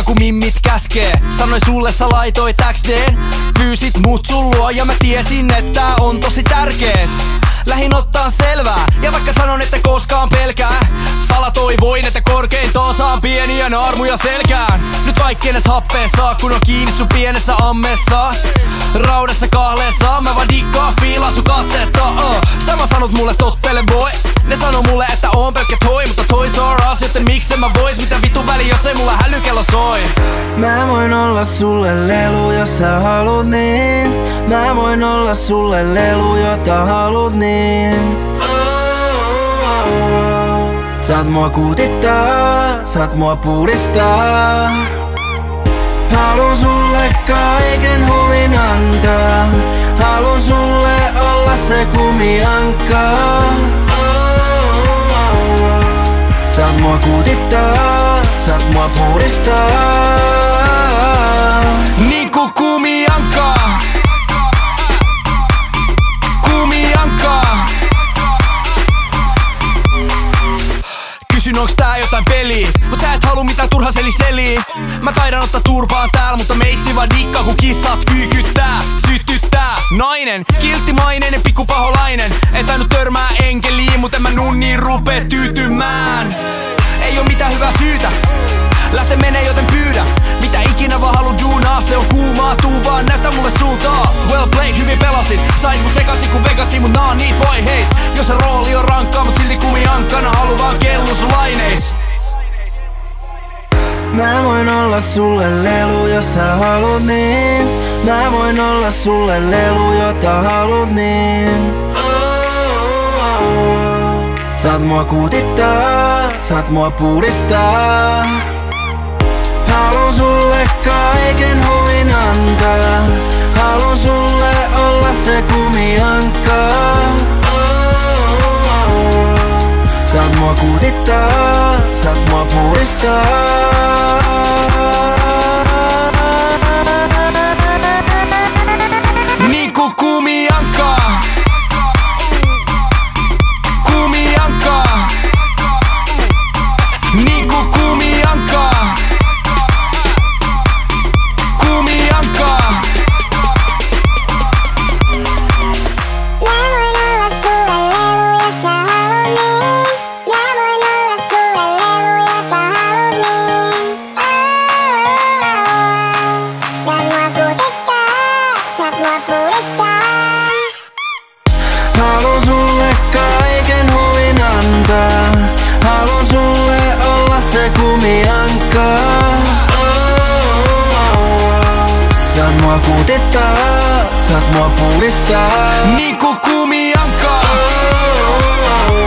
kun mimmit käskee. Sanoi sulle sä laitoit XD:n, pyysit mut sun luo ja mä tiesin, että on tosi tärkeet. Lähin ottaa selvää, ja vaikka sanon, että koskaan pelkää, salatoivoin, että korkeintaan saan pieniä naarmuja selkään. Nyt kaikki edes happea saa, kun on kiinni sun pienessä ammessa. Raudassa kahleessa, mä vaan dikkaan fiilaan sun katsetta. Sä vaan sanot mulle tottele boy. Ne sanoo mulle, että oon pelkkä toi, mutta tois are us, joten miksen mä vois. Mitä vitun väli, jos ei mulla hälykello soi. Mä voin olla sulle lelu, jos sä haluut niin. Mä voin olla sulle lelu, jota haluut niin. Saat mua kuutittaa, saat mua puhdistaa. Haluun sulle kaiken huvin antaa. Haluun sulle olla se kumiankka. Saat mua kuutittaa, saat mua puhdistaa. Niinku kumiankka. Kumiankka. Kysyn onks tää jotain peliä, mut sä et haluu mitään turha seliseliä. Mä taidan ottaa turpaan täällä, mutta meitsi vaan dikkaa kun kissat kyykyttää, sytyttää. Nainen, kilttimainen ja pikkupaholainen. En tainnut törmää enkeliin, mut en mä nunniin rupee tyytymään. Ei oo mitään hyvää syytä lähte menee, joten pyydä. Mitä ikinä vaan haluun duunaa, se on kuumaa, tuu vaan näytä mulle suuntaa. Well played, hyvin pelasit, sait mut sekasin kun vegasin, mut naa niin voi hei. Jos se rooli on rankkaa, mut silti kumiankkana halu vaan kellu sun laineis. Mä voin olla sulle lelu, jos sä haluut niin. Mä voin olla sulle lelu, jota haluut niin. Saat mua kuutittaa, saat mua puhdistaa. Haluun sulle kaiken huvin antaa. Haluun sulle olla se kumiankka. Saat mua kuutittaa, saat mua puhdistaa. Niinku kumiankka. Kumiankka. Niinku kumiankka. Kumiankka. Haluun sulle kaiken huvin antaa. Haluun sulle olla se kumiankka. Saat mua kuutittaa, saat mua puhdistaa. Niinku kumiankka.